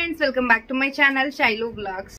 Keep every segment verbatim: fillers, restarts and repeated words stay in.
friends, welcome back to my channel Shylusunilsp.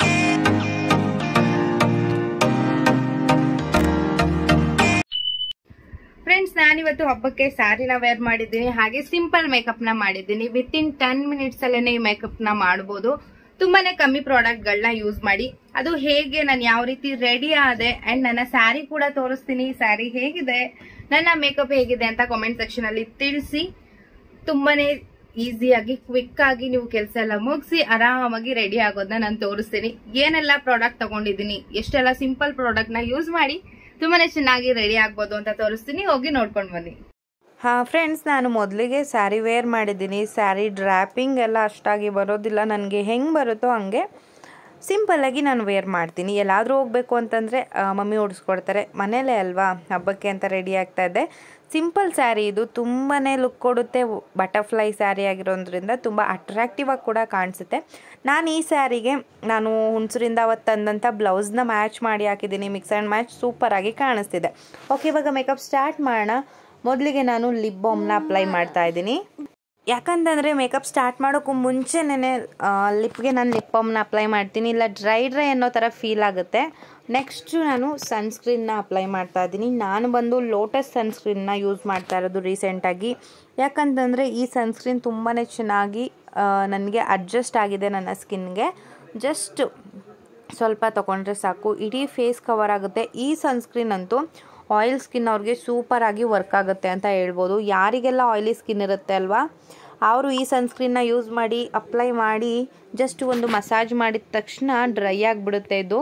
Friends, ನಾನು ಇವತ್ತು ಹಬ್ಬಕ್ಕೆ ಸಾರಿನ ವೇರ್ ಮಾಡಿದ್ದೀನಿ ಹಾಗೆ ಸಿಂಪಲ್ ಮೇಕಪ್ ನ ಮಾಡಿದ್ದೀನಿ. ವಿತ್ ಇನ್ ಟೆನ್ ಮಿನಿಟ್ಸ್ ಅಲ್ಲೇನೆ ಈ ಮೇಕಪ್ ನ ಮಾಡಬಹುದು. ತುಂಬಾನೇ ಕಮ್ಮಿ ಪ್ರಾಡಕ್ಟ್ ಗಳನ್ನ ಯೂಸ್ ಮಾಡಿ ಅದು ಹೇಗೆ ನಾನು ಯಾವ ರೀತಿ ರೆಡಿ ಆದೆ ಅಂಡ್ ನನ್ನ ಸ್ಯಾರಿ ಕೂಡ ತೋರಿಸ್ತೀನಿ. ಸ್ಯಾರಿ ಹೇಗಿದೆ, ನನ್ನ ಮೇಕಪ್ ಹೇಗಿದೆ ಅಂತ ಕಾಮೆಂಟ್ ಸೆಕ್ಷನ್ ಅಲ್ಲಿ ತಿಳಿಸಿ. ತುಂಬಾನೇ ಈಸಿಯಾಗಿ ಕ್ವಿಕ್ ಆಗಿ ನೀವು ಕೆಲಸ ಎಲ್ಲ ಮುಗಿಸಿ ಆರಾಮಾಗಿ ರೆಡಿ ಆಗೋದನ್ನ ನಾನು ತೋರಿಸ್ತೀನಿ. ಏನೆಲ್ಲ ಪ್ರಾಡಕ್ಟ್ ತಗೊಂಡಿದ್ದೀನಿ, ಎಷ್ಟೆಲ್ಲ ಸಿಂಪಲ್ ಪ್ರಾಡಕ್ಟ್ ನ ಯೂಸ್ ಮಾಡಿ ತುಂಬಾನೇ ಚೆನ್ನಾಗಿ ರೆಡಿ ಆಗ್ಬೋದು ಅಂತ ತೋರಿಸ್ತೀನಿ. ಹೋಗಿ ನೋಡ್ಕೊಂಡು ಬನ್ನಿ. ಹಾ ಫ್ರೆಂಡ್ಸ್, ನಾನು ಮೊದಲಿಗೆ ಸ್ಯಾರಿ ವೇರ್ ಮಾಡಿದ್ದೀನಿ. ಸ್ಯಾರಿ ಡ್ರ್ಯಾಪಿಂಗ್ ಎಲ್ಲ ಅಷ್ಟಾಗಿ ಬರೋದಿಲ್ಲ, ನನಗೆ ಹೆಂಗೆ ಬರುತ್ತೋ ಹಂಗೆ ಸಿಂಪಲ್ಲಾಗಿ ನಾನು ವೇರ್ ಮಾಡ್ತೀನಿ. ಎಲ್ಲಾದರೂ ಹೋಗಬೇಕು ಅಂತಂದರೆ ಮಮ್ಮಿ ಓಡಿಸ್ಕೊಡ್ತಾರೆ. ಮನೇಲೇ ಅಲ್ವಾ, ಹಬ್ಬಕ್ಕೆ ಅಂತ ರೆಡಿ ಆಗ್ತಾ ಇದ್ದೆ. ಸಿಂಪಲ್ ಸ್ಯಾರಿ ಇದು, ತುಂಬಾ ಲುಕ್ ಕೊಡುತ್ತೆ. ಬಟರ್ಫ್ಲೈ ಸ್ಯಾರಿ ಆಗಿರೋದ್ರಿಂದ ತುಂಬ ಅಟ್ರಾಕ್ಟಿವ್ ಆಗಿ ಕೂಡ ಕಾಣಿಸುತ್ತೆ. ನಾನು ಈ ಸ್ಯಾರಿಗೆ ನಾನು ಹುಣಸೂರಿಂದ ಅವತ್ತು ತಂದಂಥ ಬ್ಲೌಸ್ನ ಮ್ಯಾಚ್ ಮಾಡಿ ಹಾಕಿದ್ದೀನಿ. ಮಿಕ್ಸ್ ಆ್ಯಂಡ್ ಮ್ಯಾಚ್ ಸೂಪರಾಗಿ ಕಾಣಿಸ್ತಿದೆ. ಓಕೆ, ಇವಾಗ ಮೇಕಪ್ ಸ್ಟಾರ್ಟ್ ಮಾಡೋಣ. ಮೊದಲಿಗೆ ನಾನು ಲಿಪ್ ಬಾಮ್ನ ಅಪ್ಲೈ ಮಾಡ್ತಾ ಇದ್ದೀನಿ. ಯಾಕಂತಂದರೆ ಮೇಕಪ್ ಸ್ಟಾರ್ಟ್ ಮಾಡೋಕ್ಕೂ ಮುಂಚೆನೇ ಲಿಪ್ಗೆ ನಾನು ಲಿಪ್ ಬಾಮ್ನ ಅಪ್ಲೈ ಮಾಡ್ತೀನಿ, ಇಲ್ಲ ಡ್ರೈ ಡ್ರೈ ಅನ್ನೋ ಥರ ಫೀಲ್ ಆಗುತ್ತೆ. ನೆಕ್ಸ್ಟು ನಾನು ಸನ್ಸ್ಕ್ರೀನ್ನ ಅಪ್ಲೈ ಮಾಡ್ತಾ ಇದ್ದೀನಿ. ನಾನು ಬಂದು ಲೋಟಸ್ ಸನ್ಸ್ಕ್ರೀನ್ನ ಯೂಸ್ ಮಾಡ್ತಾ ಇರೋದು ರೀಸೆಂಟಾಗಿ. ಯಾಕಂತಂದರೆ ಈ ಸನ್ಸ್ಕ್ರೀನ್ ತುಂಬಾ ಚೆನ್ನಾಗಿ ನನಗೆ ಅಡ್ಜಸ್ಟ್ ಆಗಿದೆ ನನ್ನ ಸ್ಕಿನ್ಗೆ. ಜಸ್ಟ್ ಸ್ವಲ್ಪ ತೊಗೊಂಡ್ರೆ ಸಾಕು, ಇಡೀ ಫೇಸ್ ಕವರ್ ಆಗುತ್ತೆ. ಈ ಸನ್ಸ್ಕ್ರೀನ್ ಅಂತೂ ಆಯಿಲ್ ಸ್ಕಿನ್ ಅವ್ರಿಗೆ ಸೂಪರಾಗಿ ವರ್ಕ್ ಆಗುತ್ತೆ ಅಂತ ಹೇಳ್ಬೋದು. ಯಾರಿಗೆಲ್ಲ ಆಯಿಲಿ ಸ್ಕಿನ್ ಇರುತ್ತೆ ಅಲ್ವಾ, ಅವರು ಈ ಸನ್ಸ್ಕ್ರೀನ್ನ ಯೂಸ್ ಮಾಡಿ ಅಪ್ಲೈ ಮಾಡಿ ಜಸ್ಟ್ ಒಂದು ಮಸಾಜ್ ಮಾಡಿದ ತಕ್ಷಣ ಡ್ರೈ ಆಗಿಬಿಡುತ್ತೆ ಇದು.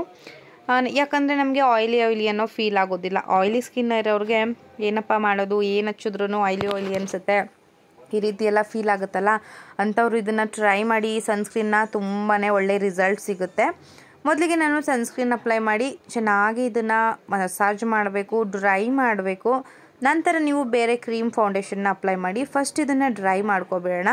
ಯಾಕಂದರೆ ನಮಗೆ ಆಯಿಲಿ ಆಯಿಲಿ ಅನ್ನೋ ಫೀಲ್ ಆಗೋದಿಲ್ಲ. ಆಯಿಲಿ ಸ್ಕಿನ್ ಇರೋರಿಗೆ ಏನಪ್ಪ ಮಾಡೋದು, ಏನು ಹಚ್ಚಿದ್ರೂ ಆಯಿಲಿ ಆಯಿಲಿ ಅನಿಸುತ್ತೆ, ಈ ರೀತಿ ಎಲ್ಲ ಫೀಲ್ ಆಗುತ್ತಲ್ಲ. ಅಂಥವ್ರು ಇದನ್ನು ಟ್ರೈ ಮಾಡಿ. ಈ ಸನ್ಸ್ಕ್ರೀನ್ನ ತುಂಬಾ ಒಳ್ಳೆ ರಿಸಲ್ಟ್ ಸಿಗುತ್ತೆ. ಮೊದಲಿಗೆ ನಾನು ಸನ್ಸ್ಕ್ರೀನ್ ಅಪ್ಲೈ ಮಾಡಿ ಚೆನ್ನಾಗಿ ಇದನ್ನು ಮಸಾಜ್ ಮಾಡಬೇಕು, ಡ್ರೈ ಮಾಡಬೇಕು. ನಂತರ ನೀವು ಬೇರೆ ಕ್ರೀಮ್ ಫೌಂಡೇಶನ್ನ ಅಪ್ಲೈ ಮಾಡಿ. ಫಸ್ಟ್ ಇದನ್ನು ಡ್ರೈ ಮಾಡ್ಕೊಬೇಡ.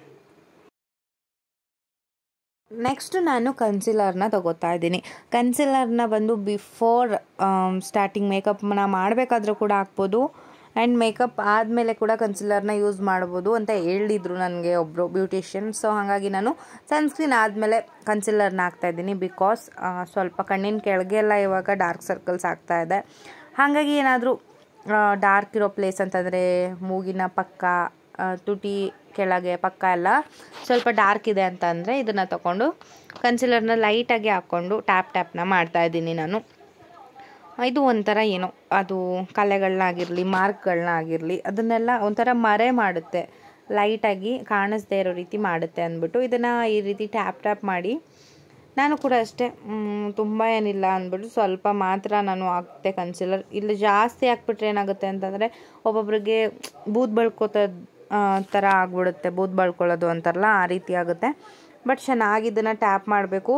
ನೆಕ್ಸ್ಟ್ ನಾನು ಕನ್ಸಿಲರ್ನ ತಗೋತಾ ಇದ್ದೀನಿ. ಕನ್ಸಿಲರ್ನ ಬಂದು ಬಿಫೋರ್ ಸ್ಟಾರ್ಟಿಂಗ್ ಮೇಕಪ್ನ ಮಾಡಬೇಕಾದ್ರೂ ಕೂಡ ಹಾಕ್ಬೋದು, ಆ್ಯಂಡ್ ಮೇಕಪ್ ಆದಮೇಲೆ ಕೂಡ ಕನ್ಸಿಲರ್ನ ಯೂಸ್ ಮಾಡ್ಬೋದು ಅಂತ ಹೇಳಿದರು ನನಗೆ ಒಬ್ಬರು ಬ್ಯೂಟಿಷಿಯನ್. ಸೊ ಹಾಗಾಗಿ ನಾನು ಸನ್ಸ್ಕ್ರೀನ್ ಆದಮೇಲೆ ಕನ್ಸಿಲರ್ನ ಹಾಕ್ತಾಯಿದ್ದೀನಿ. ಬಿಕಾಸ್ ಸ್ವಲ್ಪ ಕಣ್ಣಿನ ಕೆಳಗೆ ಎಲ್ಲ ಇವಾಗ ಡಾರ್ಕ್ ಸರ್ಕಲ್ಸ್ ಆಗ್ತಾಯಿದೆ. ಹಾಗಾಗಿ ಏನಾದರೂ ಡಾರ್ಕ್ ಇರೋ ಪ್ಲೇಸ್ ಅಂತಂದರೆ ಮೂಗಿನ ಪಕ್ಕ, ತುಟಿ ಕೆಳಗೆ ಪಕ್ಕ ಎಲ್ಲ ಸ್ವಲ್ಪ ಡಾರ್ಕ್ ಇದೆ ಅಂತ ಅಂದರೆ ಇದನ್ನು ತಗೊಂಡು ಕನ್ಸಿಲರ್ನ ಲೈಟಾಗಿ ಹಾಕ್ಕೊಂಡು ಟ್ಯಾಪ್ ಟ್ಯಾಪ್ನ ಮಾಡ್ತಾಯಿದ್ದೀನಿ ನಾನು. ಇದು ಒಂಥರ ಏನೋ ಅದು ಕಲೆಗಳನ್ನಾಗಿರಲಿ ಮಾರ್ಕ್ಗಳನ್ನ ಆಗಿರಲಿ ಅದನ್ನೆಲ್ಲ ಒಂಥರ ಮರೆ ಮಾಡುತ್ತೆ, ಲೈಟಾಗಿ ಕಾಣಿಸ್ದೇ ಇರೋ ರೀತಿ ಮಾಡುತ್ತೆ ಅಂದ್ಬಿಟ್ಟು ಇದನ್ನು ಈ ರೀತಿ ಟ್ಯಾಪ್ ಟ್ಯಾಪ್ ಮಾಡಿ. ನಾನು ಕೂಡ ಅಷ್ಟೇ, ತುಂಬ ಏನಿಲ್ಲ ಅಂದ್ಬಿಟ್ಟು ಸ್ವಲ್ಪ ಮಾತ್ರ ನಾನು ಹಾಕ್ತೆ ಕನ್ಸಿಲರ್. ಇಲ್ಲಿ ಜಾಸ್ತಿ ಹಾಕ್ಬಿಟ್ರೆ ಏನಾಗುತ್ತೆ ಅಂತಂದರೆ ಒಬ್ಬೊಬ್ರಿಗೆ ಬೂದ್ ಬಳ್ಕೋತ ಥರ ಆಗ್ಬಿಡುತ್ತೆ, ಬೂದ್ ಬಳ್ಕೊಳ್ಳೋದು ಅಂತಾರಲ್ಲ ಆ ರೀತಿ ಆಗುತ್ತೆ. ಬಟ್ ಚೆನ್ನಾಗಿ ಇದನ್ನು ಟ್ಯಾಪ್ ಮಾಡಬೇಕು.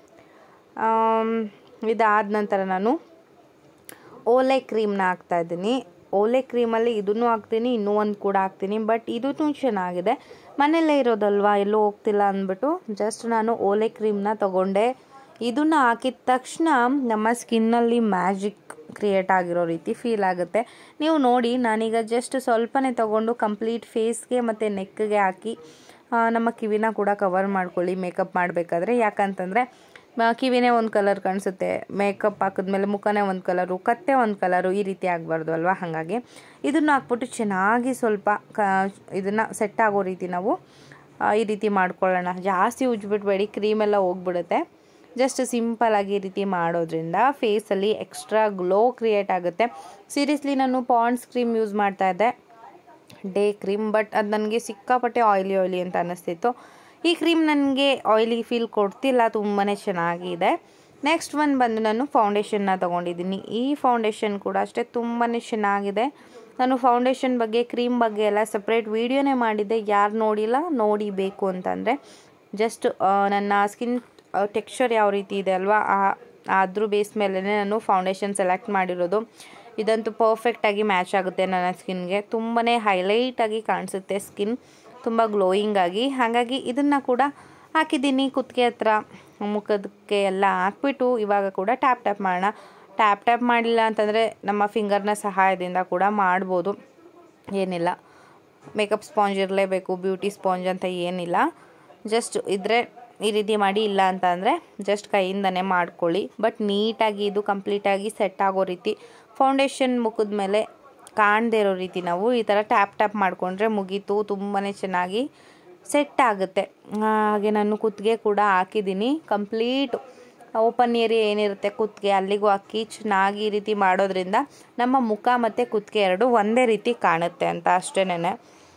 ಇದಾದ ನಂತರ ನಾನು ಓಲೆ ಕ್ರೀಮ್ನ ಹಾಕ್ತಾಯಿದ್ದೀನಿ. ಓಲೆ ಕ್ರೀಮಲ್ಲಿ ಇದನ್ನು ಹಾಕ್ತೀನಿ, ಇನ್ನೂ ಒಂದು ಕೂಡ ಹಾಕ್ತೀನಿ. ಬಟ್ ಇದೂ ಚೆನ್ನಾಗಿದೆ, ಮನೆಯಲ್ಲೇ ಇರೋದಲ್ವಾ, ಎಲ್ಲೂ ಹೋಗ್ತಿಲ್ಲ ಅಂದ್ಬಿಟ್ಟು ಜಸ್ಟ್ ನಾನು ಓಲೆ ಕ್ರೀಮ್ನ ತೊಗೊಂಡೆ. ಇದನ್ನು ಹಾಕಿದ ತಕ್ಷಣ ನಮ್ಮ ಸ್ಕಿನ್ನಲ್ಲಿ ಮ್ಯಾಜಿಕ್ ಕ್ರಿಯೇಟ್ ಆಗಿರೋ ರೀತಿ ಫೀಲ್ ಆಗುತ್ತೆ. ನೀವು ನೋಡಿ, ನಾನೀಗ ಜಸ್ಟ್ ಸ್ವಲ್ಪನೇ ತೊಗೊಂಡು ಕಂಪ್ಲೀಟ್ ಫೇಸ್ಗೆ ಮತ್ತು ನೆಕ್ಗೆ ಹಾಕಿ ನಮ್ಮ ಕಿವಿನ ಕೂಡ ಕವರ್ ಮಾಡ್ಕೊಳ್ಳಿ ಮೇಕಪ್ ಮಾಡಬೇಕಾದ್ರೆ. ಯಾಕಂತಂದರೆ ಕಿವಿನೇ ಒಂದು ಕಲರ್ ಕಾಣಿಸುತ್ತೆ, ಮೇಕಪ್ ಹಾಕಿದ್ಮೇಲೆ ಮುಖನೇ ಒಂದು ಕಲರು, ಕತ್ತೆ ಒಂದು ಕಲರು, ಈ ರೀತಿ ಆಗಬಾರ್ದು ಅಲ್ವಾ. ಹಾಗಾಗಿ ಇದನ್ನು ಹಾಕ್ಬಿಟ್ಟು ಚೆನ್ನಾಗಿ ಸ್ವಲ್ಪ ಕ ಇದನ್ನು ಸೆಟ್ ಆಗೋ ರೀತಿ ನಾವು ಈ ರೀತಿ ಮಾಡ್ಕೊಳ್ಳೋಣ. ಜಾಸ್ತಿ ಉಜ್ಬಿಟ್ಬೇಡಿ, ಕ್ರೀಮೆಲ್ಲ ಹೋಗ್ಬಿಡುತ್ತೆ. ಜಸ್ಟ್ ಸಿಂಪಲಾಗಿ ಈ ರೀತಿ ಮಾಡೋದ್ರಿಂದ ಫೇಸಲ್ಲಿ ಎಕ್ಸ್ಟ್ರಾ ಗ್ಲೋ ಕ್ರಿಯೇಟ್ ಆಗುತ್ತೆ. ಸೀರಿಯಸ್ಲಿ ನಾನು ಪಾಂಡ್ಸ್ ಕ್ರೀಮ್ ಯೂಸ್ ಮಾಡ್ತಾಯಿದ್ದೆ, ಡೇ ಕ್ರೀಮ್. ಬಟ್ ಅದು ನನಗೆ ಸಿಕ್ಕಾಪಟ್ಟೆ ಆಯಿಲಿ ಆಯಿಲಿ ಅಂತ ಅನ್ನಿಸ್ತಿತ್ತು. ಈ ಕ್ರೀಮ್ ನನಗೆ ಆಯಿಲಿ ಫೀಲ್ ಕೊಡ್ತಿಲ್ಲ, ತುಂಬಾ ಚೆನ್ನಾಗಿದೆ. ನೆಕ್ಸ್ಟ್ ಒನ್ ಬಂದು ನಾನು ಫೌಂಡೇಶನ್ನ ತೊಗೊಂಡಿದ್ದೀನಿ. ಈ ಫೌಂಡೇಶನ್ ಕೂಡ ಅಷ್ಟೇ ತುಂಬಾ ಚೆನ್ನಾಗಿದೆ. ನಾನು ಫೌಂಡೇಶನ್ ಬಗ್ಗೆ, ಕ್ರೀಮ್ ಬಗ್ಗೆ ಎಲ್ಲ ಸಪ್ರೇಟ್ ವೀಡಿಯೋನೇ ಮಾಡಿದ್ದೆ. ಯಾರು ನೋಡಿಲ್ಲ, ನೋಡಿ ಬೇಕು ಅಂತಂದರೆ ಜಸ್ಟ್ ನನ್ನ ಸ್ಕಿನ್ ಟೆಕ್ಸ್ಚರ್ ಯಾವ ರೀತಿ ಇದೆ ಅಲ್ವಾ, ಅದ್ರ ಬೇಸ್ ಮೇಲೇ ನಾನು ಫೌಂಡೇಶನ್ ಸೆಲೆಕ್ಟ್ ಮಾಡಿರೋದು. ಇದಂತೂ ಪರ್ಫೆಕ್ಟಾಗಿ ಮ್ಯಾಚ್ ಆಗುತ್ತೆ ನನ್ನ ಸ್ಕಿನ್ಗೆ. ತುಂಬಾ ಹೈಲೈಟಾಗಿ ಕಾಣಿಸುತ್ತೆ ಸ್ಕಿನ್, ತುಂಬ ಗ್ಲೋಯಿಂಗ್ ಆಗಿ. ಹಾಗಾಗಿ ಇದನ್ನು ಕೂಡ ಹಾಕಿದ್ದೀನಿ ಕುತ್ತಿಗೆ ಹತ್ರ, ಮುಖದಕ್ಕೆ ಎಲ್ಲ ಹಾಕ್ಬಿಟ್ಟು ಇವಾಗ ಕೂಡ ಟ್ಯಾಪ್ ಟ್ಯಾಪ್ ಮಾಡೋಣ. ಟ್ಯಾಪ್ ಟ್ಯಾಪ್ ಮಾಡಿಲ್ಲ ಅಂತಂದರೆ ನಮ್ಮ ಫಿಂಗರ್ನ ಸಹಾಯದಿಂದ ಕೂಡ ಮಾಡ್ಬೋದು, ಏನಿಲ್ಲ. ಮೇಕಪ್ ಸ್ಪಾಂಜ್ ಇರಲೇಬೇಕು, ಬ್ಯೂಟಿ ಸ್ಪಾಂಜ್ ಅಂತ ಏನಿಲ್ಲ. ಜಸ್ಟ್ ಇದ್ರೆ ಈ ರೀತಿ ಮಾಡಿ, ಇಲ್ಲ ಅಂತ ಅಂದರೆ ಜಸ್ಟ್ ಕೈಯಿಂದನೇ ಮಾಡ್ಕೊಳ್ಳಿ. ಬಟ್ ನೀಟಾಗಿ ಇದು ಕಂಪ್ಲೀಟಾಗಿ ಸೆಟ್ ಆಗೋ ರೀತಿ ಫೌಂಡೇಶನ್ ಮುಖದ ಮೇಲೆ ಕಾಣದೇ ಇರೋ ರೀತಿ ನಾವು ಈ ಥರ ಟ್ಯಾಪ್ ಟ್ಯಾಪ್ ಮಾಡಿಕೊಂಡ್ರೆ ಮುಗೀತು, ತುಂಬಾ ಚೆನ್ನಾಗಿ ಸೆಟ್ ಆಗುತ್ತೆ. ಹಾಗೆ ನಾನು ಕುತ್ತಿಗೆ ಕೂಡ ಹಾಕಿದ್ದೀನಿ. ಕಂಪ್ಲೀಟ್ ಓಪನ್ ಏರಿಯಾ ಏನಿರುತ್ತೆ ಕುತ್ತಿಗೆ ಅಲ್ಲಿಗೂ ಹಾಕಿ ಚೆನ್ನಾಗಿ ಈ ರೀತಿ ಮಾಡೋದ್ರಿಂದ ನಮ್ಮ ಮುಖ ಮತ್ತು ಕುತ್ತಿಗೆ ಎರಡು ಒಂದೇ ರೀತಿ ಕಾಣುತ್ತೆ ಅಂತ ಅಷ್ಟೇನೆ.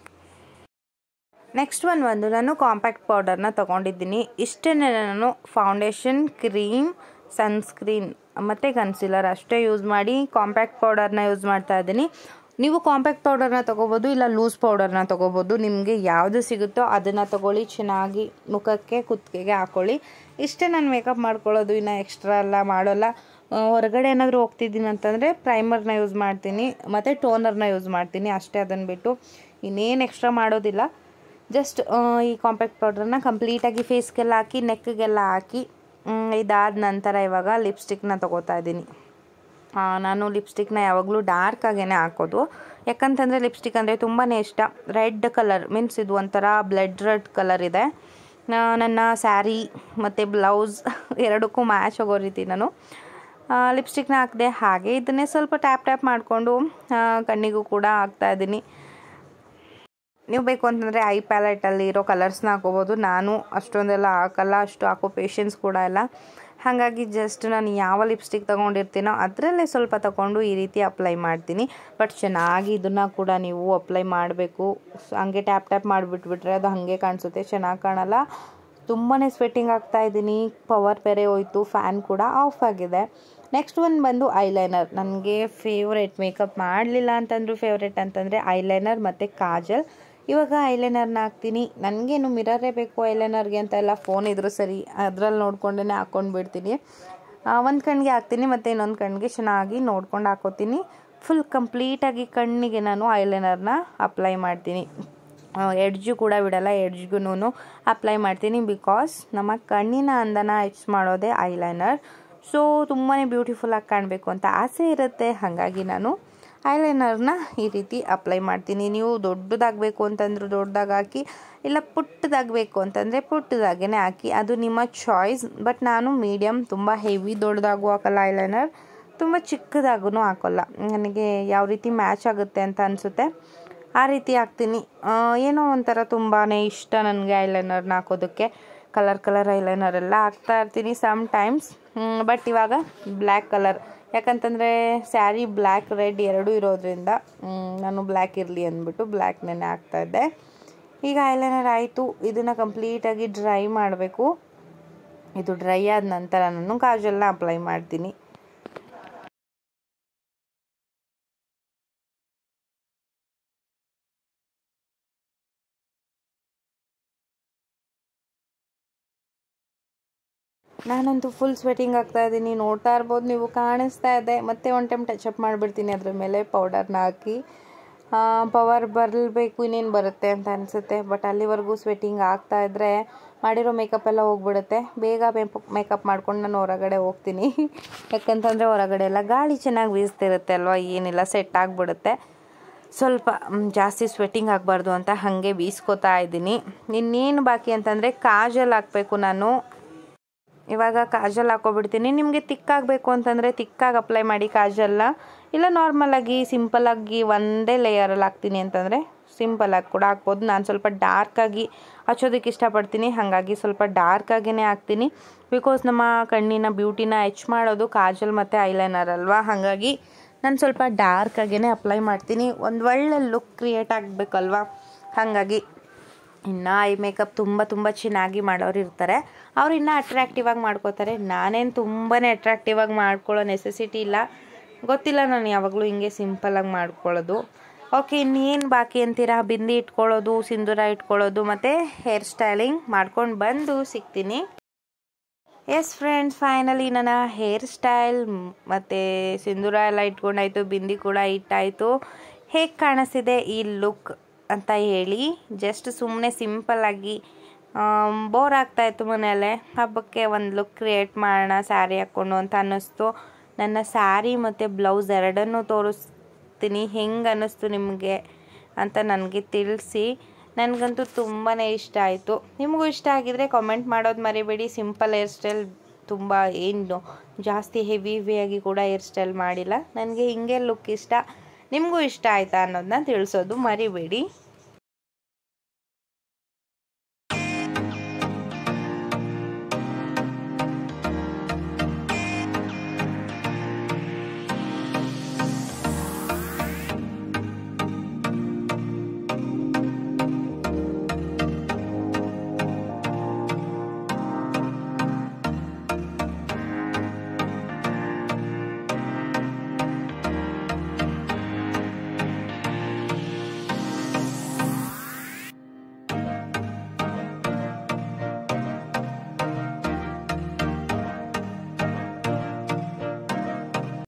ನೆಕ್ಸ್ಟ್ ಒನ್ ಒಂದು ನಾನು ಕಾಂಪ್ಯಾಕ್ಟ್ ಪೌಡರ್ನ ತೊಗೊಂಡಿದ್ದೀನಿ. ಇಷ್ಟೇ ನಾನು ಫೌಂಡೇಶನ್, ಕ್ರೀಮ್, ಸನ್ಸ್ಕ್ರೀನ್ ಮತ್ತು ಕನ್ಸೀಲರ್ ಅಷ್ಟೇ ಯೂಸ್ ಮಾಡಿ ಕಾಂಪ್ಯಾಕ್ಟ್ ಪೌಡರ್ನ ಯೂಸ್ ಮಾಡ್ತಾ ಇದ್ದೀನಿ. ನೀವು ಕಾಂಪ್ಯಾಕ್ಟ್ ಪೌಡರ್ನ ತೊಗೋಬೋದು, ಇಲ್ಲ ಲೂಸ್ ಪೌಡರ್ನ ತೊಗೋಬೋದು. ನಿಮಗೆ ಯಾವುದು ಸಿಗುತ್ತೋ ಅದನ್ನು ತೊಗೊಳ್ಳಿ, ಚೆನ್ನಾಗಿ ಮುಖಕ್ಕೆ ಕುತ್ತಿಗೆಗೆ ಹಾಕ್ಕೊಳ್ಳಿ. ಇಷ್ಟೇ ನಾನು ಮೇಕಪ್ ಮಾಡ್ಕೊಳ್ಳೋದು, ಇನ್ನು ಎಕ್ಸ್ಟ್ರಾ ಎಲ್ಲ ಮಾಡೋಲ್ಲ. ಹೊರಗಡೆ ಏನಾದರೂ ಹೋಗ್ತಿದ್ದೀನಿ ಅಂತಂದರೆ ಪ್ರೈಮರ್ನ ಯೂಸ್ ಮಾಡ್ತೀನಿ ಮತ್ತು ಟೋನರ್ನ ಯೂಸ್ ಮಾಡ್ತೀನಿ ಅಷ್ಟೇ. ಅದನ್ನು ಬಿಟ್ಟು ಇನ್ನೇನು ಎಕ್ಸ್ಟ್ರಾ ಮಾಡೋದಿಲ್ಲ. ಜಸ್ಟ್ ಈ ಕಾಂಪ್ಯಾಕ್ಟ್ ಪೌಡ್ರನ್ನ ಕಂಪ್ಲೀಟಾಗಿ ಫೇಸ್ಗೆಲ್ಲ ಹಾಕಿ, ನೆಕ್ಗೆಲ್ಲ ಹಾಕಿ, ಇದಾದ ನಂತರ ಇವಾಗ ಲಿಪ್ಸ್ಟಿಕ್ನ ತೊಗೋತಾ ಇದ್ದೀನಿ. ನಾನು ಲಿಪ್ಸ್ಟಿಕ್ನ ಯಾವಾಗಲೂ ಡಾರ್ಕ್ ಆಗೇ ಹಾಕೋದು, ಯಾಕಂತಂದರೆ ಲಿಪ್ಸ್ಟಿಕ್ ಅಂದರೆ ತುಂಬಾ ಇಷ್ಟ. ರೆಡ್ ಕಲರ್ ಮೀನ್ಸ್ ಇದು ಒಂಥರ ಬ್ಲಡ್ ರೆಡ್ ಕಲರ್ ಇದೆ. ನನ್ನ ಸ್ಯಾರಿ ಮತ್ತು ಬ್ಲೌಸ್ ಎರಡಕ್ಕೂ ಮ್ಯಾಚ್ ಆಗೋ ರೀತಿ ನಾನು ಲಿಪ್ಸ್ಟಿಕ್ನ ಹಾಕಿದೆ. ಹಾಗೆ ಇದನ್ನೇ ಸ್ವಲ್ಪ ಟ್ಯಾಪ್ ಟ್ಯಾಪ್ ಮಾಡಿಕೊಂಡು ಕಣ್ಣಿಗೂ ಕೂಡ ಹಾಕ್ತಾಯಿದ್ದೀನಿ. ನೀವು ಬೇಕು ಅಂತಂದರೆ ಐ ಪ್ಯಾಲೆಟಲ್ಲಿ ಇರೋ ಕಲರ್ಸ್ನ ಹಾಕೋಬೋದು. ನಾನು ಅಷ್ಟೊಂದೆಲ್ಲ ಹಾಕಲ್ಲ, ಅಷ್ಟು ಹಾಕೋ ಪೇಷನ್ಸ್ ಕೂಡ ಇಲ್ಲ. ಹಾಗಾಗಿ ಜಸ್ಟ್ ನಾನು ಯಾವ ಲಿಪ್ಸ್ಟಿಕ್ ತೊಗೊಂಡಿರ್ತೀನೋ ಅದರಲ್ಲೇ ಸ್ವಲ್ಪ ತೊಗೊಂಡು ಈ ರೀತಿ ಅಪ್ಲೈ ಮಾಡ್ತೀನಿ. ಬಟ್ ಚೆನ್ನಾಗಿ ಇದನ್ನು ಕೂಡ ನೀವು ಅಪ್ಲೈ ಮಾಡಬೇಕು. ಹಂಗೆ ಟ್ಯಾಪ್ ಟ್ಯಾಪ್ ಮಾಡಿಬಿಟ್ಬಿಟ್ರೆ ಅದು ಹಾಗೆ ಕಾಣಿಸುತ್ತೆ, ಚೆನ್ನಾಗಿ ಕಾಣಲ್ಲ. ತುಂಬಾ ಸ್ವೆಟ್ಟಿಂಗ್ ಆಗ್ತಾಯಿದ್ದೀನಿ, ಪವರ್ ಬೇರೆ ಹೋಯ್ತು, ಫ್ಯಾನ್ ಕೂಡ ಆಫ್ ಆಗಿದೆ. ನೆಕ್ಸ್ಟ್ ಒನ್ ಬಂದು ಐಲೈನರ್. ನನಗೆ ಫೇವ್ರೇಟ್, ಮೇಕಪ್ ಮಾಡಲಿಲ್ಲ ಅಂತಂದರೂ ಫೇವ್ರೇಟ್ ಅಂತಂದರೆ ಐಲೈನರ್ ಮತ್ತು ಕಾಜಲ್. ಇವಾಗ ಐಲೈನರ್ನ ಹಾಕ್ತೀನಿ. ನನಗೇನು ಮಿರರೇ ಬೇಕು ಐಲೈನರ್ಗೆ ಅಂತ ಎಲ್ಲ, ಫೋನ್ ಇದ್ರೂ ಸರಿ ಅದರಲ್ಲಿ ನೋಡ್ಕೊಂಡೇ ಹಾಕ್ಕೊಂಡು ಬಿಡ್ತೀನಿ. ಒಂದು ಕಣ್ಣಿಗೆ ಹಾಕ್ತೀನಿ ಮತ್ತು ಇನ್ನೊಂದು ಕಣ್ಣಿಗೆ ಚೆನ್ನಾಗಿ ನೋಡ್ಕೊಂಡು ಹಾಕೋತೀನಿ. ಫುಲ್ ಕಂಪ್ಲೀಟಾಗಿ ಕಣ್ಣಿಗೆ ನಾನು ಐಲೈನರ್ನ ಅಪ್ಲೈ ಮಾಡ್ತೀನಿ. ಎಡ್ಜು ಕೂಡ ಬಿಡಲ್ಲ, ಎಡ್ಜ್ಗೂ ಅಪ್ಲೈ ಮಾಡ್ತೀನಿ. ಬಿಕಾಸ್ ನಮ್ಮ ಕಣ್ಣಿನ ಅಂದನ ಹೆಚ್ಚು ಮಾಡೋದೇ ಐಲೈನರ್. ಸೊ ತುಂಬಾ ಬ್ಯೂಟಿಫುಲ್ಲಾಗಿ ಕಾಣಬೇಕು ಅಂತ ಆಸೆ ಇರುತ್ತೆ. ಹಾಗಾಗಿ ನಾನು ಐಲೈನರ್ನ ಈ ರೀತಿ ಅಪ್ಲೈ ಮಾಡ್ತೀನಿ. ನೀವು ದೊಡ್ಡದಾಗಬೇಕು ಅಂತಂದ್ರೆ ದೊಡ್ಡದಾಗಿ ಹಾಕಿ, ಇಲ್ಲ ಪುಟ್ಟದಾಗಬೇಕು ಅಂತಂದರೆ ಪುಟ್ಟದಾಗೇ ಹಾಕಿ, ಅದು ನಿಮ್ಮ ಚಾಯ್ಸ್. ಬಟ್ ನಾನು ಮೀಡಿಯಮ್, ತುಂಬ ಹೆವಿ ದೊಡ್ಡದಾಗೂ ಹಾಕಲ್ಲ ಐಲೈನರ್, ತುಂಬ ಚಿಕ್ಕದಾಗೂ ಹಾಕೋಲ್ಲ. ನನಗೆ ಯಾವ ರೀತಿ ಮ್ಯಾಚ್ ಆಗುತ್ತೆ ಅಂತ ಅನಿಸುತ್ತೆ ಆ ರೀತಿ ಹಾಕ್ತೀನಿ. ಏನೋ ಒಂಥರ ತುಂಬಾ ಇಷ್ಟ ನನಗೆ ಐಲೈನರ್ನ ಹಾಕೋದಕ್ಕೆ. ಕಲರ್ ಕಲರ್ ಐಲೈನರ್ ಎಲ್ಲ ಹಾಕ್ತಾ ಇರ್ತೀನಿ ಸಮ್ ಟೈಮ್ಸ್. ಬಟ್ ಇವಾಗ ಬ್ಲ್ಯಾಕ್ ಕಲರ್, ಯಾಕಂತಂದರೆ ಸ್ಯಾರಿ ಬ್ಲ್ಯಾಕ್ ರೆಡ್ ಎರಡೂ ಇರೋದ್ರಿಂದ ನಾನು ಬ್ಲ್ಯಾಕ್ ಇರಲಿ ಅಂದ್ಬಿಟ್ಟು ಬ್ಲ್ಯಾಕ್ನೇ ಹಾಕ್ತಾಯಿದ್ದೆ. ಈಗ ಐಲೈನರ್ ಆಯಿತು, ಇದನ್ನು ಕಂಪ್ಲೀಟಾಗಿ ಡ್ರೈ ಮಾಡಬೇಕು. ಇದು ಡ್ರೈ ಆದ ನಂತರ ನಾನು ಕಾಜಲ್ನ ಅಪ್ಲೈ ಮಾಡ್ತೀನಿ. ನಾನಂತೂ ಫುಲ್ ಸ್ವೆಟಿಂಗ್ ಆಗ್ತಾಯಿದ್ದೀನಿ, ನೋಡ್ತಾ ಇರ್ಬೋದು ನೀವು, ಕಾಣಿಸ್ತಾ ಇದೆ. ಮತ್ತೆ ಒನ್ ಟೈಮ್ ಟಚಪ್ ಮಾಡಿಬಿಡ್ತೀನಿ ಅದ್ರ ಮೇಲೆ ಪೌಡರ್ನ ಹಾಕಿ. ಪವರ್ ಬರಬೇಕು, ಇನ್ನೇನು ಬರುತ್ತೆ ಅಂತ ಅನಿಸುತ್ತೆ. ಬಟ್ ಅಲ್ಲಿವರೆಗೂ ಸ್ವೆಟಿಂಗ್ ಆಗ್ತಾಯಿದ್ರೆ ಮಾಡಿರೋ ಮೇಕಪ್ ಎಲ್ಲ ಹೋಗ್ಬಿಡುತ್ತೆ. ಬೇಗ ಮೇಕಪ್ ಮಾಡ್ಕೊಂಡು ನಾನು ಹೊರಗಡೆ ಹೋಗ್ತೀನಿ. ಯಾಕಂತಂದರೆ ಹೊರಗಡೆ ಎಲ್ಲ ಗಾಳಿ ಚೆನ್ನಾಗಿ ಬೀಸ್ತಿರುತ್ತೆ ಅಲ್ವಾ, ಏನಿಲ್ಲ ಸೆಟ್ ಆಗಿಬಿಡುತ್ತೆ. ಸ್ವಲ್ಪ ಜಾಸ್ತಿ ಸ್ವೆಟ್ಟಿಂಗ್ ಆಗಬಾರ್ದು ಅಂತ ಹಾಗೆ ಬೀಸ್ಕೋತಾ ಇದ್ದೀನಿ. ಇನ್ನೇನು ಬಾಕಿ ಅಂತಂದರೆ ಕಾಜಲ್ ಹಾಕಬೇಕು ನಾನು. ಇವಾಗ ಕಾಜಲ್ ಹಾಕೋಬಿಡ್ತೀನಿ. ನಿಮಗೆ ತಿಕ್ಕಾಗಬೇಕು ಅಂತಂದರೆ ತಿಕ್ಕಾಗಿ ಅಪ್ಲೈ ಮಾಡಿ ಕಾಜಲ್ನ, ಇಲ್ಲ ನಾರ್ಮಲಾಗಿ ಸಿಂಪಲ್ಲಾಗಿ ಒಂದೇ ಲೇಯರಲ್ಲಿ ಹಾಕ್ತೀನಿ ಅಂತಂದರೆ ಸಿಂಪಲ್ಲಾಗಿ ಕೂಡ ಹಾಕ್ಬೋದು. ನಾನು ಸ್ವಲ್ಪ ಡಾರ್ಕಾಗಿ ಹಚ್ಚೋದಕ್ಕೆ ಇಷ್ಟಪಡ್ತೀನಿ, ಹಾಗಾಗಿ ಸ್ವಲ್ಪ ಡಾರ್ಕಾಗಿಯೇ ಹಾಕ್ತೀನಿ. ಬಿಕಾಸ್ ನಮ್ಮ ಕಣ್ಣಿನ ಬ್ಯೂಟಿನ ಹೆಚ್ಚು ಮಾಡೋದು ಕಾಜಲ್ ಮತ್ತು ಐಲೈನರ್ ಅಲ್ವಾ, ಹಾಗಾಗಿ ನಾನು ಸ್ವಲ್ಪ ಡಾರ್ಕಾಗಿಯೇ ಅಪ್ಲೈ ಮಾಡ್ತೀನಿ. ಒಂದು ಒಳ್ಳೆ ಲುಕ್ ಕ್ರಿಯೇಟ್ ಆಗಬೇಕಲ್ವ, ಹಾಗಾಗಿ. ಇನ್ನು ಐ ಮೇಕಪ್ ತುಂಬ ತುಂಬ ಚೆನ್ನಾಗಿ ಮಾಡೋರು ಇರ್ತಾರೆ, ಅವ್ರು ಇನ್ನೂ ಅಟ್ರಾಕ್ಟಿವ್ ಆಗಿ ಮಾಡ್ಕೋತಾರೆ. ನಾನೇನು ತುಂಬಾ ಅಟ್ರಾಕ್ಟಿವ್ ಆಗಿ ಮಾಡ್ಕೊಳ್ಳೋ ನೆಸೆಸಿಟಿ ಇಲ್ಲ, ಗೊತ್ತಿಲ್ಲ, ನಾನು ಯಾವಾಗಲೂ ಹಿಂಗೆ ಸಿಂಪಲ್ಲಾಗಿ ಮಾಡ್ಕೊಳ್ಳೋದು. ಓಕೆ, ಇನ್ನೇನು ಬಾಕಿ ಅಂತೀರಾ, ಬಿಂದಿ ಇಟ್ಕೊಳ್ಳೋದು, ಸಿಂಧೂರ ಇಟ್ಕೊಳ್ಳೋದು ಮತ್ತು ಹೇರ್ ಸ್ಟೈಲಿಂಗ್ ಮಾಡ್ಕೊಂಡು ಬಂದು ಸಿಗ್ತೀನಿ. ಎಸ್ ಫ್ರೆಂಡ್ಸ್, ಫೈನಲಿ ನನ್ನ ಹೇರ್ ಸ್ಟೈಲ್ ಮತ್ತು ಸಿಂಧೂರ ಎಲ್ಲ ಇಟ್ಕೊಂಡಾಯಿತು, ಬಿಂದಿ ಕೂಡ ಇಟ್ಟಾಯಿತು. ಹೇಗೆ ಕಾಣಿಸ್ತಿದೆ ಈ ಲುಕ್ ಅಂತ ಹೇಳಿ. ಜಸ್ಟ್ ಸುಮ್ಮನೆ ಸಿಂಪಲ್ಲಾಗಿ ಬೋರ್ ಆಗ್ತಾಯಿತ್ತು ಮನೆಯಲ್ಲೇ, ಹಬ್ಬಕ್ಕೆ ಒಂದು ಲುಕ್ ಕ್ರಿಯೇಟ್ ಮಾಡೋಣ ಸ್ಯಾರಿ ಹಾಕ್ಕೊಂಡು ಅಂತ ಅನ್ನಿಸ್ತು. ನನ್ನ ಸ್ಯಾರಿ ಮತ್ತು ಬ್ಲೌಸ್ ಎರಡನ್ನೂ ತೋರಿಸ್ತೀನಿ, ಹೆಂಗೆ ಅನ್ನಿಸ್ತು ನಿಮಗೆ ಅಂತ ನನಗೆ ತಿಳಿಸಿ. ನನಗಂತೂ ತುಂಬಾ ಇಷ್ಟ ಆಯಿತು. ನಿಮಗೂ ಇಷ್ಟ ಆಗಿದ್ರೆ ಕಾಮೆಂಟ್ ಮಾಡೋದು ಮರಿಬೇಡಿ. ಸಿಂಪಲ್ ಹೇರ್ ಸ್ಟೈಲ್, ತುಂಬ ಏನು ಜಾಸ್ತಿ ಹೆವಿ ಹೆವಿಯಾಗಿ ಕೂಡ ಹೇರ್ ಸ್ಟೈಲ್ ಮಾಡಿಲ್ಲ. ನನಗೆ ಹಿಂಗೆ ಲುಕ್ ಇಷ್ಟ. ನಿಮಗೂ ಇಷ್ಟ ಆಯಿತಾ ಅನ್ನೋದನ್ನ ತಿಳಿಸೋದು ಮರಿಬೇಡಿ.